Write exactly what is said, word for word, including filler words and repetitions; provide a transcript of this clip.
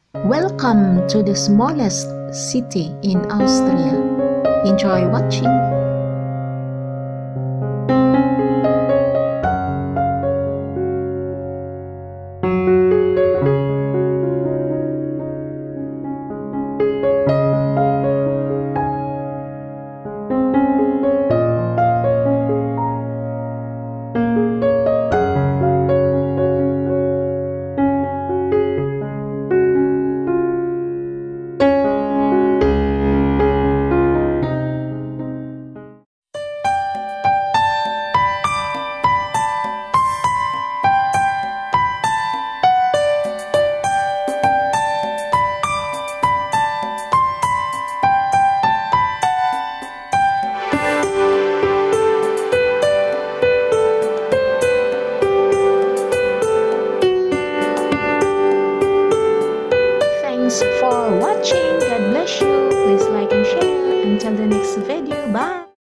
Welcome to the smallest city in Austria. Enjoy watching. Thanks for watching. God bless you. Please like and share. Until the next video. Bye.